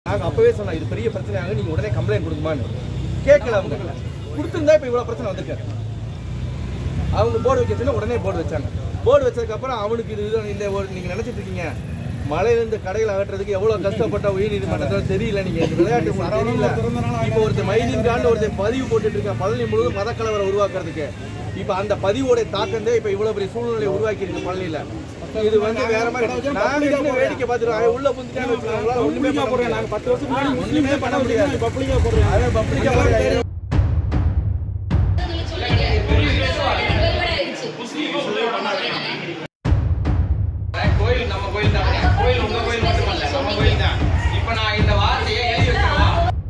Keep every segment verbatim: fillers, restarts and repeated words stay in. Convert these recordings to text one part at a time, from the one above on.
நாங்கள் அப்போவே சொன்னோம் இது பெரிய பிரச்சனையாக நீங்கள் உடனே கம்ப்ளைண்ட் கொடுக்குமான்னு கேட்கல. அவங்க கொடுத்துருந்தா இப்போ இவ்வளோ பிரச்சனை வந்திருக்காரு. அவங்க போர்டு வைக்க சொன்னா உடனே போர்டு வச்சாங்க. போர்டு வச்சதுக்கப்புறம் அவனுக்கு இது இது இல்லை. நீங்கள் நினச்சிட்டு இருக்கீங்க மழையிலேருந்து கடையில் அகற்றுறதுக்கு எவ்வளோ கஷ்டப்பட்ட உயர் நீதிமன்றத்தில் தெரியல. நீங்கள் இந்த விளையாட்டு தெரியல. இப்போ ஒருத்தர் மைதீன் கான் ஒருத்தர் பதிவு போட்டுட்டு இருக்கேன் பழனி முழுவதும் மதக்கலவரை உருவாக்குறதுக்கு. இப்போ அந்த பதிவோட தாக்கந்தே இப்போ இவ்வளோ பெரிய சூழ்நிலையை உருவாக்கி இருக்கு பழனியில். இது வந்து வேற மாதிரி நாங்கள் என்ன வேடிக்கை பார்த்துருவோம். உள்ள புந்துட்டான்னு வச்சுக்கோங்களா ஒன்றுமே போடுறோம். நாங்கள் பத்து வருஷம் முன்னாடி ஒன்றுமே பண்ண முடியாது. பப்ளிக்காக போடுறோம். அதே பப்ளிக்காக போடுறோம். கோயில் நம்ம கோயில் தான். கோயில் உங்க கோயில் மட்டுமல்ல, நம்ம கோயில் தான். இப்போ நான் இந்த வார்த்தையை எழுதி வச்சிருக்கேன்.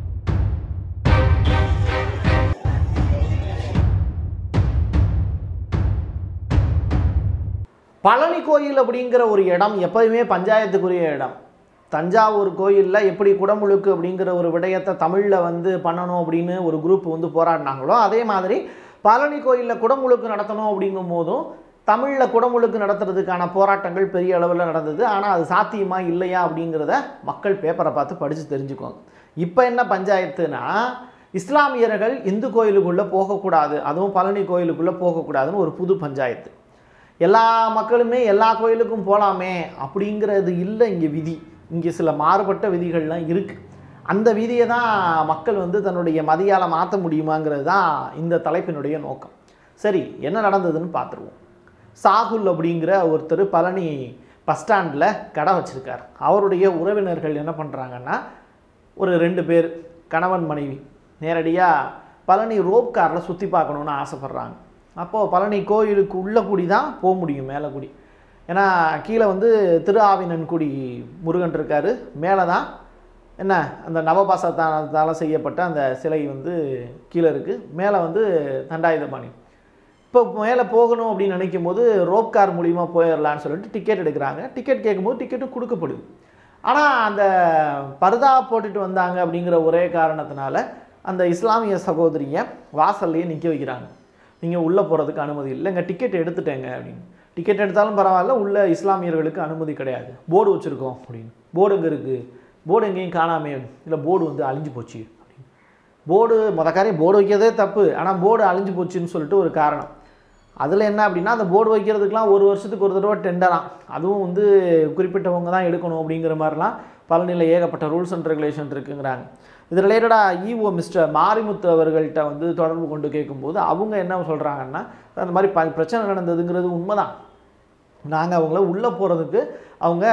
பழனி கோயில் அப்படிங்கிற ஒரு இடம் எப்போதுமே பஞ்சாயத்துக்குரிய இடம். தஞ்சாவூர் கோயிலில் எப்படி குடமுழுக்கு அப்படிங்கிற ஒரு விடயத்தை தமிழில் வந்து பண்ணணும் அப்படின்னு ஒரு குரூப் வந்து போராடினாங்களோ, அதே மாதிரி பழனி கோயிலில் குடமுழுக்கு நடத்தணும் அப்படிங்கும் போதும் தமிழில் குடமுழுக்கு நடத்துறதுக்கான போராட்டங்கள் பெரிய அளவில் நடந்தது. ஆனால் அது சாத்தியமா இல்லையா அப்படிங்கிறத மக்கள் பேப்பரை பார்த்து படித்து தெரிஞ்சுக்குவாங்க. இப்போ என்ன பஞ்சாயத்துனா, இஸ்லாமியர்கள் இந்து கோயிலுக்குள்ளே போகக்கூடாது, அதுவும் பழனி கோயிலுக்குள்ளே போகக்கூடாதுன்னு ஒரு புது பஞ்சாயத்து. எல்லா மக்களுமே எல்லா கோயிலுக்கும் போகலாமே அப்படிங்கிறது இல்லை இங்கே விதி. இங்கே சில மாறுபட்ட விதிகள்லாம் இருக்குது. அந்த விதியை தான் மக்கள் வந்து தன்னுடைய மதியால் மாற்ற முடியுமாங்கிறது தான் இந்த தலைப்பினுடைய நோக்கம். சரி, என்ன நடந்ததுன்னு பார்த்துருவோம். சாகுல் அப்படிங்கிற ஒருத்தர் பழனி பஸ் ஸ்டாண்டில் கடை வச்சுருக்கார். அவருடைய உறவினர்கள் என்ன பண்ணுறாங்கன்னா, ஒரு ரெண்டு பேர் கணவன் மனைவி நேரடியாக பழனி ரோப் காரில் சுற்றி பார்க்கணுன்னு ஆசைப்பட்றாங்க. அப்போது பழனி கோயிலுக்கு உள்ள கூடி தான் போக முடியும், மேலே கூடி. ஏன்னா கீழே வந்து திரு ஆவினன்குடி முருகன் இருக்கார், மேலே தான் என்ன அந்த நவபாசத்தால் செய்யப்பட்ட அந்த சிலை வந்து கீழே இருக்குது, மேலே வந்து தண்டாயுதபாணி. இப்போ மேலே போகணும் அப்படின்னு நினைக்கும் போது ரோப் கார் மூலிமா போயிடலான்னு சொல்லிட்டு டிக்கெட் எடுக்கிறாங்க. டிக்கெட் கேட்கும்போது டிக்கெட்டும் கொடுக்கப்படுது. ஆனால் அந்த பர்தா போட்டுட்டு வந்தாங்க அப்படிங்கிற ஒரே காரணத்தினால அந்த இஸ்லாமிய சகோதரியை வாசல்லையே நிற்க வைக்கிறாங்க. நீங்கள் உள்ளே போகிறதுக்கு அனுமதி இல்லை, இங்கே டிக்கெட் எடுத்துட்டேங்க அப்படின்னு. டிக்கெட் எடுத்தாலும் பரவாயில்ல, உள்ள இஸ்லாமியர்களுக்கு அனுமதி கிடையாது, போர்டு வச்சுருக்கோம் அப்படின்னு. போர்டு எங்கே இருக்குது? போர்டு எங்கேயும் காணாமே. இல்லை, போர்டு வந்து அழிஞ்சு போச்சு அப்படின்னு. போர்டு மொதக்காரையும் போர்டு வைக்கிறதே தப்பு, ஆனால் போர்டு அழிஞ்சு போச்சுன்னு சொல்லிட்டு ஒரு காரணம். அதில் என்ன அப்படின்னா, அந்த போர்டு வைக்கிறதுக்கெலாம் ஒரு வருஷத்துக்கு ஒரு தடவை டெண்டராம், அதுவும் வந்து குறிப்பிட்டவங்க தான் எடுக்கணும் அப்படிங்கிற மாதிரிலாம் பழனியில் ஏகப்பட்ட ரூல்ஸ் அண்ட் ரெகுலேஷன் இருக்குங்கிறாங்க. இது ரிலேட்டடாக இஓ மிஸ்டர் மாரிமுத்து அவர்கள்ட்ட வந்து தொடர்பு கொண்டு கேட்கும்போது அவங்க என்ன சொல்கிறாங்கன்னா, அந்த மாதிரி ப பிரச்சனை நடந்ததுங்கிறது உண்மைதான், நாங்கள் அவங்கள உள்ளே போகிறதுக்கு அவங்க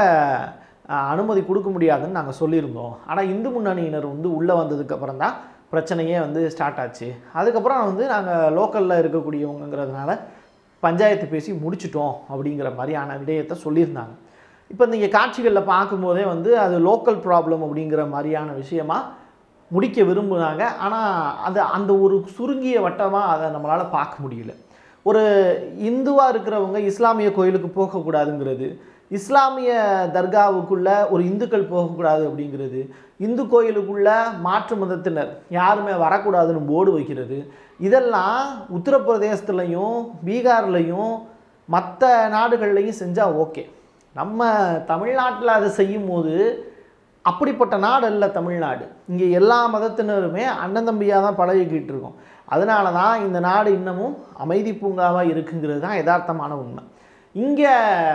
அனுமதி கொடுக்க முடியாதுன்னு நாங்கள் சொல்லியிருந்தோம். ஆனால் இந்து முன்னணியினர் வந்து உள்ளே வந்ததுக்கப்புறம் தான் பிரச்சனையே வந்து ஸ்டார்ட் ஆச்சு. அதுக்கப்புறம் வந்து நாங்கள் லோக்கலில் இருக்கக்கூடியவங்கிறதுனால பஞ்சாயத்து பேசி முடிச்சிட்டோம் அப்படிங்கிற மாதிரியான விடயத்தை சொல்லியிருந்தாங்க. இப்போ நீங்கள் காட்சிகளில் பார்க்கும்போதே வந்து அது லோக்கல் ப்ராப்ளம் அப்படிங்கிற மாதிரியான விஷயமா முடிக்க விரும்புனாங்க. ஆனால் அது அந்த ஒரு சுருங்கிய வட்டமாக அதை நம்மளால் பார்க்க முடியல. ஒரு இந்துவாக இருக்கிறவங்க இஸ்லாமிய கோயிலுக்கு போகக்கூடாதுங்கிறது, இஸ்லாமிய தர்காவுக்குள்ளே ஒரு இந்துக்கள் போகக்கூடாது அப்படிங்கிறது, இந்து கோயிலுக்குள்ளே மாற்று மதத்தினர் யாருமே வரக்கூடாதுன்னு போர்டு வைக்கிறது, இதெல்லாம் உத்தரப்பிரதேசத்துலையும் பீகார்லையும் மற்ற நாடுகள்லையும் செஞ்சால் ஓகே. நம்ம தமிழ்நாட்டில் அதை செய்யும் போது அப்படிப்பட்ட நாடு அல்ல தமிழ்நாடு. இங்கே எல்லா மதத்தினருமே அண்ணன் தம்பியாக தான் பழகிக்கிட்டு இருக்கோம். அதனால தான் இந்த நாடு இன்னமும் அமைதி பூங்காவாக இருக்குங்கிறது தான் யதார்த்தமான உண்மை. இங்கே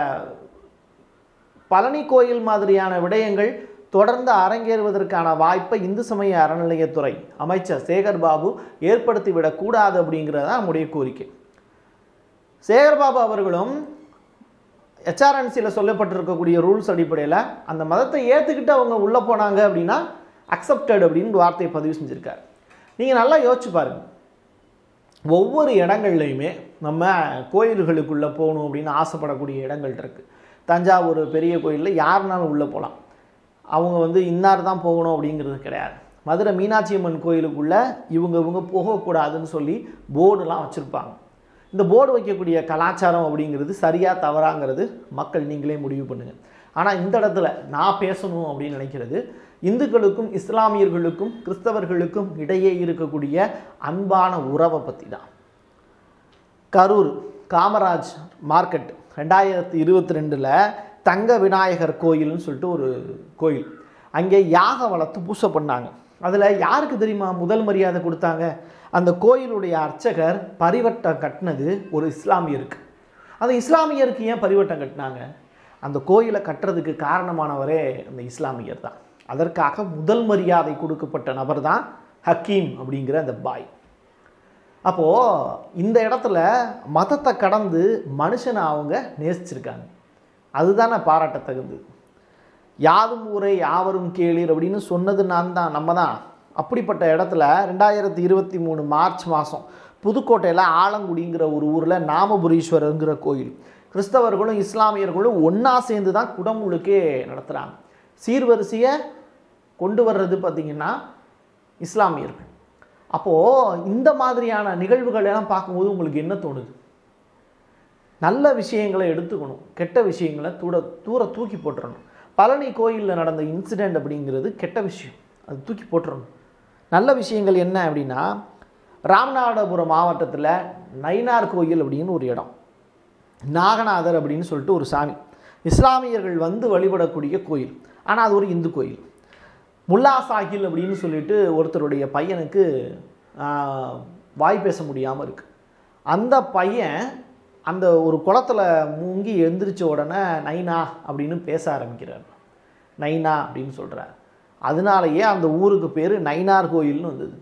பழனி கோயில் மாதிரியான விடயங்கள் தொடர்ந்து அரங்கேறுவதற்கான வாய்ப்பை இந்து சமய அறநிலையத்துறை அமைச்சர் சேகர்பாபு ஏற்படுத்திவிடக்கூடாது அப்படிங்கிறது தான் நம்முடைய கோரிக்கை. சேகர்பாபு அவர்களும் ஹெச்ஆர்என்சியில் சொல்லப்பட்டிருக்கக்கூடிய ரூல்ஸ் அடிப்படையில் அந்த மதத்தை ஏற்றுக்கிட்டு அவங்க உள்ளே போனாங்க அப்படின்னா அக்செப்டட் அப்படின்னு வார்த்தையை பதிவு செஞ்சுருக்கார். நீங்கள் நல்லா யோசிச்சு பாருங்கள், ஒவ்வொரு இடங்கள்லையுமே நம்ம கோயில்களுக்குள்ளே போகணும் அப்படின்னு ஆசைப்படக்கூடிய இடங்கள் இருக்குது. தஞ்சாவூர் பெரிய கோயிலில் யாருனாலும் உள்ளே போகலாம், அவங்க வந்து இன்னார் தான் போகணும் அப்படிங்கிறது கிடையாது. மதுரை மீனாட்சி அம்மன் கோயிலுக்குள்ளே இவங்க இவங்க போகக்கூடாதுன்னு சொல்லி போர்டுலாம் வச்சுருப்பாங்க. இந்த போர்டு வைக்கக்கூடிய கலாச்சாரம் அப்படிங்கிறது சரியாக தவறாங்கிறது மக்கள் நீங்களே முடிவு பண்ணுங்கள். ஆனால் இந்த இடத்துல நான் பேசணும் அப்படின்னு நினைக்கிறது இந்துக்களுக்கும் இஸ்லாமியர்களுக்கும் கிறிஸ்தவர்களுக்கும் இடையே இருக்கக்கூடிய அன்பான உறவை பற்றி தான். கரூர் காமராஜ் மார்க்கெட் ரெண்டாயிரத்தி இருபத்தி ரெண்டில் தங்க விநாயகர் கோயில்னு சொல்லிட்டு ஒரு கோயில், அங்கே யாக வளர்த்து பூசை பண்ணாங்க. அதில் யாருக்கு தெரியுமா முதல் மரியாதை கொடுத்தாங்க? அந்த கோயிலுடைய அர்ச்சகர் பரிவட்டம் கட்டினது ஒரு இஸ்லாமியருக்கு. அந்த இஸ்லாமியருக்கு ஏன் பரிவட்டம் கட்டினாங்க? அந்த கோயிலை கட்டுறதுக்கு காரணமானவரே அந்த இஸ்லாமியர் தான். அதற்காக முதல் மரியாதை கொடுக்கப்பட்ட நபர் தான் ஹக்கீம் அப்படிங்கிற அந்த பாய். அப்போது இந்த இடத்துல மதத்தை கடந்து மனுஷனை அவங்க நேசிச்சிருக்காங்க. அதுதானே பாராட்டத்தகுந்தது. யாதும் ஊரே யாவரும் கேளீர் அப்படின்னு சொன்னது நான் தான், நம்ம தான். அப்படிப்பட்ட இடத்துல ரெண்டாயிரத்தி இருபத்தி மூணு மார்ச் மாதம் புதுக்கோட்டையில் ஆலங்குடிங்கிற ஒரு ஊரில் நாமபுரீஸ்வரருங்கிற கோயில் கிறிஸ்தவர்களும் இஸ்லாமியர்களும் ஒன்றா சேர்ந்து தான் குடமுழுக்கே நடத்துகிறாங்க. சீர்வரிசையை கொண்டு வர்றது பார்த்திங்கன்னா இஸ்லாமியர்கள். அப்போது இந்த மாதிரியான நிகழ்வுகள் எல்லாம் பார்க்கும்போது உங்களுக்கு என்ன தோணுது? நல்ல விஷயங்களை எடுத்துக்கணும், கெட்ட விஷயங்களை தூர தூர தூக்கி போட்டுறணும். பழனி கோயிலில் நடந்த இன்சிடெண்ட் அப்படிங்கிறது கெட்ட விஷயம், அது தூக்கி போட்டுறணும். நல்ல விஷயங்கள் என்ன அப்படின்னா, ராமநாதபுரம் மாவட்டத்தில் நயினார் கோயில் அப்படின்னு ஒரு இடம், நாகநாதர் அப்படின்னு சொல்லிட்டு ஒரு சாமி, இஸ்லாமியர்கள் வந்து வழிபடக்கூடிய கோயில். ஆனால் அது ஒரு இந்து கோயில். முல்லா சாஹில் அப்படின்னு சொல்லிட்டு ஒருத்தருடைய பையனுக்கு வாய் பேச முடியாமல் இருக்குது. அந்த பையன் அந்த ஒரு குளத்தில் மூங்கி எழுந்திரிச்ச உடனே நைனா அப்படின்னு பேச ஆரம்பிக்கிறார். நைனா அப்படின்னு சொல்கிறார். அதனாலேயே அந்த ஊருக்கு பேர் நயினார் கோயில்னு வந்தது.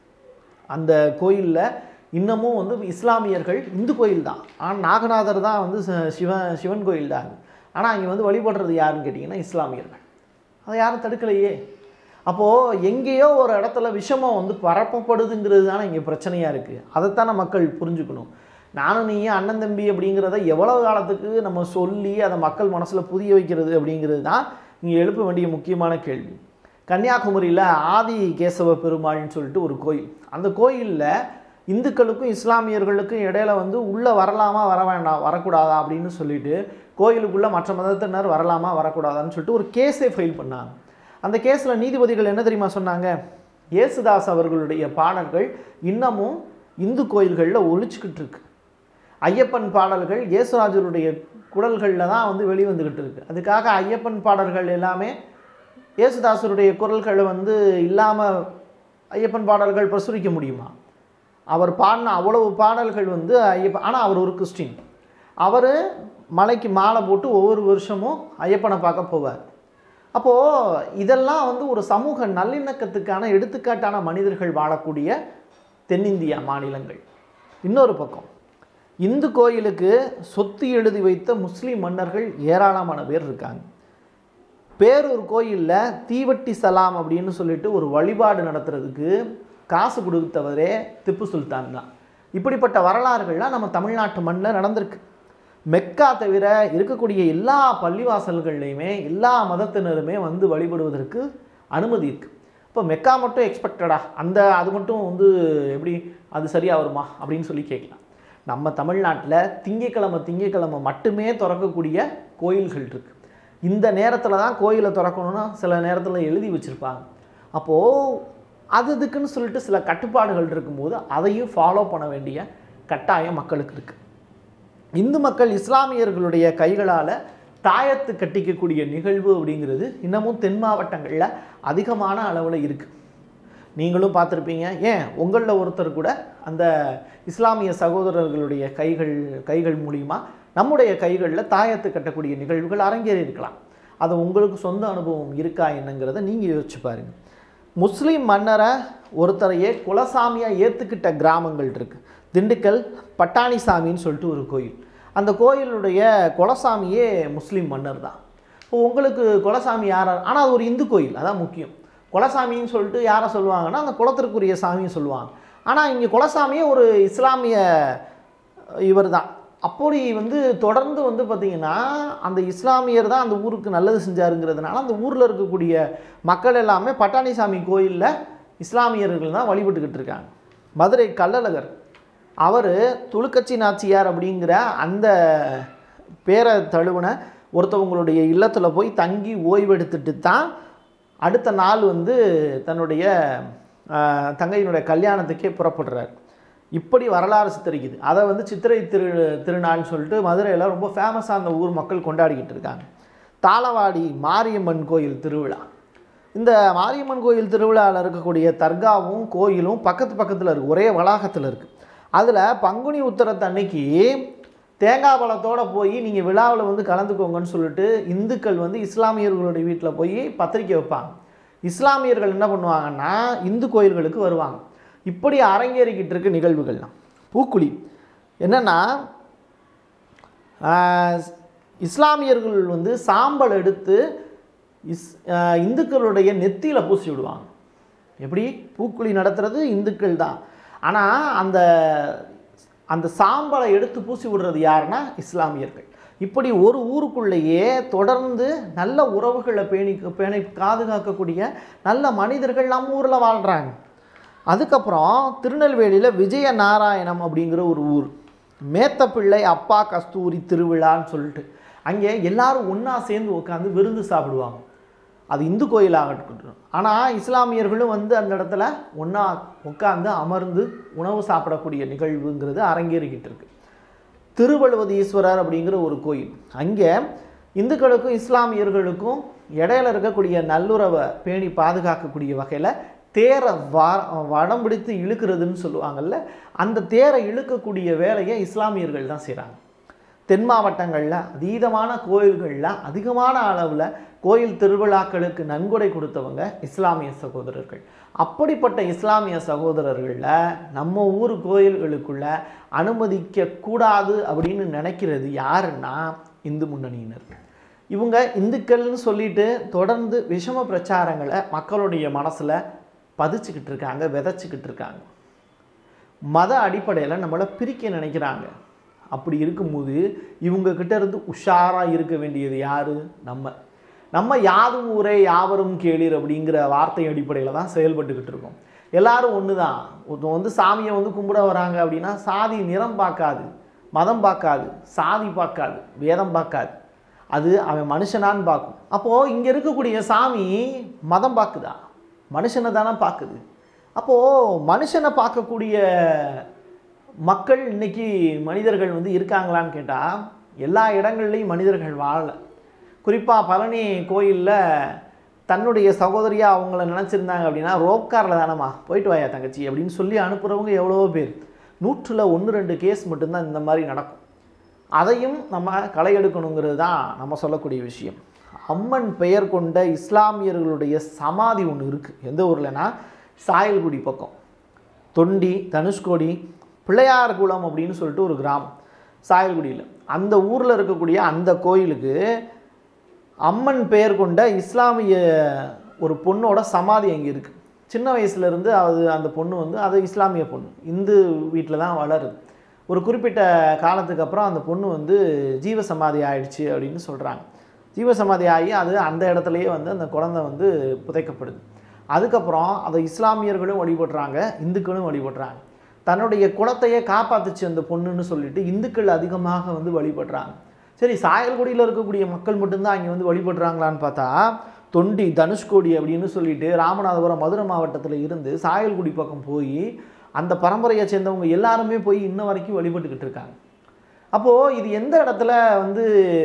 அந்த கோயிலில் இன்னமும் வந்து இஸ்லாமியர்கள், இந்து கோயில் தான், ஆனால் நாகநாதர் தான் வந்து சிவன் சிவன் கோயில் தான். ஆனால் அங்கே வந்து வழிபடுறது யாருன்னு கேட்டிங்கன்னா இஸ்லாமியர்கள். அதை யாரும் தடுக்கலையே. அப்போது எங்கேயோ ஒரு இடத்துல விஷமம் வந்து பரப்பப்படுதுங்கிறது தானே இங்கே பிரச்சனையாக இருக்குது. அதைத்தானே மக்கள் புரிஞ்சுக்கணும். நானும் நீயும் அண்ணன் தம்பி அப்படிங்கிறத எவ்வளவு காலத்துக்கு நம்ம சொல்லி அதை மக்கள் மனசில் புரிய வைக்கிறது அப்படிங்கிறது தான் இங்கே எழுப்ப வேண்டிய முக்கியமான கேள்வி. கன்னியாகுமரியில் ஆதி கேசவ பெருமாள்னு சொல்லிட்டு ஒரு கோயில். அந்த கோயிலில் இந்துக்களுக்கும் இஸ்லாமியர்களுக்கும் இடையில வந்து உள்ளே வரலாமா வர வேண்டாம் வரக்கூடாதா அப்படின்னு சொல்லிட்டு கோயிலுக்குள்ளே மற்ற மதத்தினர் வரலாமா வரக்கூடாதான்னு சொல்லிட்டு ஒரு கேஸை ஃபைல் பண்ணாங்க. அந்த கேஸில் நீதிபதிகள் என்ன தெரியுமா சொன்னாங்க? இயேசுதாஸ் அவர்களுடைய பாடல்கள் இன்னமும் இந்து கோயில்களில் ஒழிச்சுக்கிட்டு இருக்கு. ஐயப்பன் பாடல்கள் இயேசுராஜருடைய குரல்களில் தான் வந்து வெளிவந்துக்கிட்டு இருக்கு. அதுக்காக ஐயப்பன் பாடல்கள் எல்லாமே இயேசுதாசருடைய குரல்களை வந்து இல்லாமல் ஐயப்பன் பாடல்கள் பிரசுரிக்க முடியுமா? அவர் பாடின அவ்வளவு பாடல்கள் வந்து ஐயப்பன். ஆனால் அவர் ஒரு கிறிஸ்டின். அவர் மலைக்கு மாலை போட்டு ஒவ்வொரு வருஷமும் ஐயப்பனை பார்க்க போவார். அப்போது இதெல்லாம் வந்து ஒரு சமூக நல்லிணக்கத்துக்கான எடுத்துக்காட்டான மனிதர்கள் வாழக்கூடிய தென்னிந்தியா மாநிலங்கள். இன்னொரு பக்கம் இந்து கோயிலுக்கு சொத்து எழுதி வைத்த முஸ்லீம் மன்னர்கள் ஏராளமான பேர் இருக்காங்க. பேரூர் கோயிலில் தீவட்டி சலாம் அப்படின்னு சொல்லிட்டு ஒரு வழிபாடு நடத்துறதுக்கு காசு கொடுத்தவரே திப்பு சுல்தான் தான். இப்படிப்பட்ட வரலாறுகள்லாம் நம்ம தமிழ்நாட்டு மண்ணில் நடந்திருக்கு. மெக்கா தவிர இருக்கக்கூடிய எல்லா பள்ளிவாசல்கள்லையுமே எல்லா மதத்தினருமே வந்து வழிபடுவதற்கு அனுமதி இருக்குது. இப்போ மெக்கா மட்டும் எக்ஸ்பெக்டடா, அந்த அது மட்டும் வந்து எப்படி அது சரியாக வருமா அப்படின்னு சொல்லி கேட்கலாம். நம்ம தமிழ்நாட்டில் திங்கக்கிழமை திங்கக்கிழமை மட்டுமே திறக்கக்கூடிய கோயில்கள் இருக்குது. இந்த நேரத்தில் தான் கோயிலை திறக்கணும்னா சில நேரத்தில் எழுதி வச்சுருப்பாங்க. அப்போது அது இதுக்குன்னு சொல்லிட்டு சில கட்டுப்பாடுகள் இருக்கும்போது அதையும் ஃபாலோ பண்ண வேண்டிய கட்டாயம் மக்களுக்கு இருக்குது. இந்து மக்கள் இஸ்லாமியர்களுடைய கைகளால் தாயத்து கட்டிக்கக்கூடிய நிகழ்வு அப்படிங்கிறது இன்னமும் தென் மாவட்டங்களில் அதிகமான அளவில் இருக்குது. நீங்களும் பார்த்துருப்பீங்க. ஏன் உங்களில் ஒருத்தர் கூட அந்த இஸ்லாமிய சகோதரர்களுடைய கைகள் கைகள் மூலிமா நம்முடைய கைகளில் தாயத்து கட்டக்கூடிய நிகழ்வுகள் அரங்கேறி இருக்கலாம். அது உங்களுக்கு சொந்த அனுபவம் இருக்கா என்னங்கிறத நீங்கள் யோசிச்சு பாருங்கள். முஸ்லீம் மன்னரை ஒருத்தரையே குலசாமியாக ஏற்றுக்கிட்ட கிராமங்கள் இருக்குது. திண்டுக்கல் பட்டாணிசாமின்னு சொல்லிட்டு ஒரு கோயில். அந்த கோயிலுடைய குலசாமியே முஸ்லீம் மன்னர் தான். இப்போ உங்களுக்கு குலசாமி யாரா? ஆனால் அது ஒரு இந்து கோயில், அதான் முக்கியம். குலசாமின்னு சொல்லிட்டு யாரை சொல்லுவாங்கன்னா அந்த குலத்திற்குரிய சாமியை சொல்லுவாங்க. ஆனால் இங்கே குலசாமியே ஒரு இஸ்லாமிய இவர் தான். அப்படி வந்து தொடர்ந்து வந்து பார்த்திங்கன்னா அந்த இஸ்லாமியர் தான் அந்த ஊருக்கு நல்லது செஞ்சாருங்கிறதுனால அந்த ஊரில் இருக்கக்கூடிய மக்கள் எல்லாமே பட்டாணிசாமி கோயிலில் இஸ்லாமியர்கள் தான் வழிபட்டுக்கிட்டு இருக்காங்க. மதுரை கள்ளழகர் அவர் துளுக்கச்சி நாச்சியார் அப்படிங்கிற அந்த பேரை தழுவின ஒருத்தவங்களுடைய இல்லத்தில் போய் தங்கி ஓய்வெடுத்துட்டு தான் அடுத்த நாள் வந்து தன்னுடைய தங்கையினுடைய கல்யாணத்துக்கே புறப்படுறார். இப்படி வரலாறு சித்தரிக்குது. அதை வந்து சித்திரை திரு திருநாள்னு சொல்லிட்டு மதுரையில் ரொம்ப ஃபேமஸாக அந்த ஊர் மக்கள் கொண்டாடிக்கிட்டு இருக்காங்க. தாளவாடி மாரியம்மன் கோயில் திருவிழா இந்த மாரியம்மன் கோயில் திருவிழாவில் இருக்கக்கூடிய தர்காவும் கோயிலும் பக்கத்து பக்கத்தில் இருக்குது, ஒரே வளாகத்தில் இருக்குது. அதில் பங்குனி உத்திரத்து அன்னைக்கு தேங்காய் பழத்தோடு போய் நீங்கள் விழாவில் வந்து கலந்துக்கோங்கன்னு சொல்லிட்டு இந்துக்கள் வந்து இஸ்லாமியர்களுடைய வீட்டில் போய் பத்திரிக்கை வைப்பாங்க. இஸ்லாமியர்கள் என்ன பண்ணுவாங்கன்னா இந்து கோயில்களுக்கு வருவாங்க. இப்படி அரங்கேறிக்கிட்டு இருக்க நிகழ்வுகள்லாம் பூக்குழி என்னென்னா, இஸ்லாமியர்கள் வந்து சாம்பல் எடுத்து இஸ் இந்துக்களுடைய நெத்தியில் பூசி விடுவாங்க. எப்படி பூக்குழி நடத்துறது இந்துக்கள் தான், ஆனால் அந்த அந்த சாம்பலை எடுத்து பூசி விடுறது யாருன்னா இஸ்லாமியர்கள். இப்படி ஒரு ஊருக்குள்ளேயே தொடர்ந்து நல்ல உறவுகளை பேணி பேணி பாதுகாக்கக்கூடிய நல்ல மனிதர்கள் நம்ம ஊரில் வாழ்கிறாங்க. அதுக்கப்புறம் திருநெல்வேலியில் விஜய நாராயணம் அப்படிங்கிற ஒரு ஊர், மேத்தப்பிள்ளை அப்பா கஸ்தூரி திருவிழான்னு சொல்லிட்டு அங்கே எல்லாரும் ஒன்றா சேர்ந்து உட்காந்து விருந்து சாப்பிடுவாங்க. அது இந்து கோயிலாகட்டும். ஆனால் இஸ்லாமியர்களும் வந்து அந்த இடத்துல ஒன்றா உட்காந்து அமர்ந்து உணவு சாப்பிடக்கூடிய நிகழ்வுங்கிறது அரங்கேறிக்கிட்டு இருக்கு. திருவழுவதி ஈஸ்வரர் அப்படிங்கிற ஒரு கோயில், அங்கே இந்துக்களுக்கும் இஸ்லாமியர்களுக்கும் இடையில இருக்கக்கூடிய நல்லுறவை பேணி பாதுகாக்கக்கூடிய வகையில் தேரை வா வடம் பிடித்து இழுக்கிறதுன்னு சொல்லுவாங்கள்ல, அந்த தேரை இழுக்கக்கூடிய வேலையை இஸ்லாமியர்கள் தான் செய்கிறாங்க. தென் மாவட்டங்களில் அதீதமான கோயில்களில் அதிகமான அளவில் கோயில் திருவிழாக்களுக்கு நன்கொடை கொடுத்தவங்க இஸ்லாமிய சகோதரர்கள். அப்படிப்பட்ட இஸ்லாமிய சகோதரர்களில் நம்ம ஊர் கோயில்களுக்குள்ள அனுமதிக்கக்கூடாது அப்படின்னு நினைக்கிறது யாருன்னா இந்து முன்னணியினர். இவங்க இந்துக்கள்னு சொல்லிட்டு தொடர்ந்து விஷம பிரச்சாரங்களை மக்களுடைய மனசில் பதிச்சுக்கிட்டு இருக்காங்க, விதைச்சிக்கிட்டு இருக்காங்க. மத அடிப்படையில் நம்மளை பிரிக்க நினைக்கிறாங்க. அப்படி இருக்கும்போது இவங்கக்கிட்ட இருந்து உஷாராக இருக்க வேண்டியது யார்? நம்ம நம்ம யாதும் ஊரே யாவரும் கேளீர் அப்படிங்கிற வார்த்தை அடிப்படையில் தான் செயல்பட்டுக்கிட்டு இருக்கோம். எல்லாரும் ஒன்று தான். ஒருத்தன் வந்து சாமியை வந்து கும்பிட வராங்க அப்படின்னா சாதி நிறம் பார்க்காது, மதம் பார்க்காது, சாதி பார்க்காது, வேதம் பார்க்காது, அது அவன் மனுஷனான்னு பார்க்கும். அப்போது இங்கே இருக்கக்கூடிய சாமி மதம் பார்க்குதா? மனுஷனை தானே பார்க்குது. அப்போது மனுஷனை பார்க்கக்கூடிய மக்கள் இன்றைக்கி மனிதர்கள் வந்து இருக்காங்களான்னு கேட்டால் எல்லா இடங்கள்லையும் மனிதர்கள் வாழலை. குறிப்பாக பழனி கோயிலில் தன்னுடைய சகோதரியாக அவங்கள நினச்சிருந்தாங்க அப்படின்னா ரோப்காரில் தானம்மா போயிட்டு வாயா தங்கச்சி அப்படின்னு சொல்லி அனுப்புகிறவங்க எவ்வளவோ பேர். நூற்றில் ஒன்று ரெண்டு கேஸ் மட்டும்தான் இந்த மாதிரி நடக்கும். அதையும் நம்ம களை எடுக்கணுங்கிறது தான் நம்ம சொல்லக்கூடிய விஷயம். அம்மன் பெயர் கொண்ட இஸ்லாமியர்களுடைய சமாதி ஒன்று இருக்குது. எந்த ஊர்லனா சாயல்குடி பக்கம், தொண்டி, தனுஷ்கோடி, பிள்ளையார்குளம் அப்படின்னு சொல்லிட்டு ஒரு கிராமம் சாயல்குடியில். அந்த ஊரில் இருக்கக்கூடிய அந்த கோயிலுக்கு அம்மன் பெயர் கொண்ட இஸ்லாமிய ஒரு பொண்ணோட சமாதி அங்கே இருக்குது. சின்ன வயசுலேருந்து அது அந்த பொண்ணு வந்து அது இஸ்லாமிய பொண்ணு, இந்து வீட்டில் தான் வளருது. ஒரு குறிப்பிட்ட காலத்துக்கு அப்புறம் அந்த பொண்ணு வந்து ஜீவசமாதி ஆயிடுச்சு அப்படின்னு சொல்கிறாங்க. ஜீவசமாதி ஆகி அது அந்த இடத்துலையே வந்து அந்த குழந்தை வந்து புதைக்கப்படுது. அதுக்கப்புறம் அதை இஸ்லாமியர்களும் வழிபடுறாங்க, இந்துக்களும் வழிபடுறாங்க. தன்னுடைய குலத்தையே காப்பாற்றுச்சு அந்த பொண்ணுன்னு சொல்லிட்டு இந்துக்கள் அதிகமாக வந்து வழிபடுறாங்க. சரி, சாயல்குடியில் இருக்கக்கூடிய மக்கள் மட்டும்தான் அங்கே வந்து வழிபடுறாங்களான்னு பார்த்தா தொண்டி, தனுஷ்கோடி அப்படின்னு சொல்லிட்டு ராமநாதபுரம், மதுரை மாவட்டத்தில் இருந்து சாயல்குடி பக்கம் போய் அந்த பரம்பரையை சேர்ந்தவங்க எல்லாருமே போய் இன்ன வரைக்கும் வழிபட்டுக்கிட்டு இருக்காங்க. அப்போது இது எந்த இடத்துல வந்து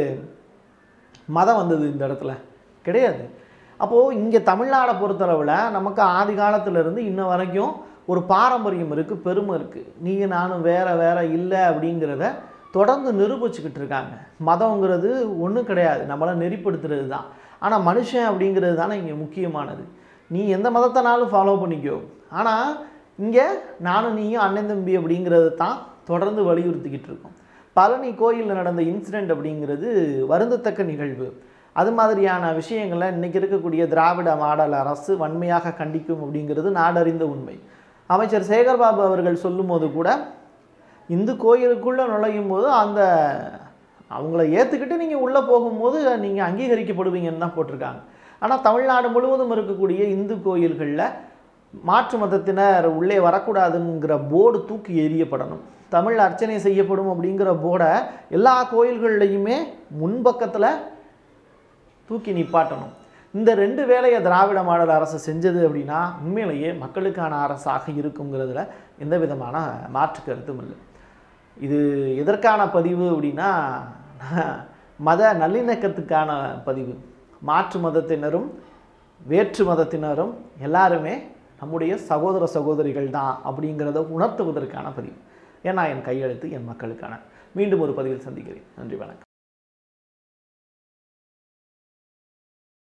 மதம் வந்தது? இந்த இடத்துல கிடையாது. அப்போது இங்கே தமிழ்நாடை பொறுத்தளவில் நமக்கு ஆதி காலத்திலேருந்து இன்ன வரைக்கும் ஒரு பாரம்பரியம் இருக்குது, பெருமை இருக்குது. நீங்கள் நானும் வேறு வேறு இல்லை அப்படிங்கிறத தொடர்ந்து நிரூபிச்சுக்கிட்டு இருக்காங்க. மதங்கிறது ஒன்றும் கிடையாது, நம்மளை நெறிப்படுத்துறது தான். ஆனால் மனுஷன் அப்படிங்கிறது தானே இங்கே முக்கியமானது. நீ எந்த மதத்தினாலும் ஃபாலோ பண்ணிக்கோ, ஆனால் இங்கே நானும் நீயும் அண்ணன் தம்பி அப்படிங்கிறது தான் தொடர்ந்து வலியுறுத்திக்கிட்டு இருக்கோம். பழனி கோயிலில் நடந்த இன்சிடெண்ட் அப்படிங்கிறது வருந்தத்தக்க நிகழ்வு. அது மாதிரியான விஷயங்களை இன்றைக்கி இருக்கக்கூடிய திராவிட மாடல் அரசு வன்மையாக கண்டிக்கும் அப்படிங்கிறது நாடறிந்த உண்மை. அமைச்சர் சேகர்பாபு அவர்கள் சொல்லும் போது கூட இந்து கோயிலுக்குள்ளே நுழையும் போது அந்த அவங்கள ஏற்றுக்கிட்டு நீங்கள் உள்ளே போகும்போது நீங்கள் அங்கீகரிக்கப்படுவீங்கன்னு தான் போட்டிருக்காங்க. ஆனால் தமிழ்நாடு முழுவதும் இருக்கக்கூடிய இந்து கோயில்களில் மாற்று மதத்தினர் உள்ளே வரக்கூடாதுங்கிற போர்டு தூக்கி எறியப்படணும். தமிழ் அர்ச்சனை செய்யப்படும் அப்படிங்கிற போர்டை எல்லா கோயில்கள்லையுமே முன்பக்கத்தில் தூக்கி நிப்பாட்டணும். இந்த ரெண்டு வேலையை திராவிட மாடல் அரசு செஞ்சது அப்படின்னா உண்மையிலேயே மக்களுக்கான அரசாக இருக்குங்கிறதுல எந்த விதமான மாற்று கருத்தும் இல்லை. இது எதற்கான பதிவு அப்படின்னா மத நல்லிணக்கத்துக்கான பதிவு. மாற்று மதத்தினரும் வேற்று மதத்தினரும் எல்லாருமே நம்முடைய சகோதர சகோதரிகள் தான் அப்படிங்கிறத உணர்த்துவதற்கான பதிவு. ஏன்னா என் கையெழுத்து என் மக்களுக்கான. மீண்டும் ஒரு பதிவில் சந்திக்கிறேன். நன்றி, வணக்கம்.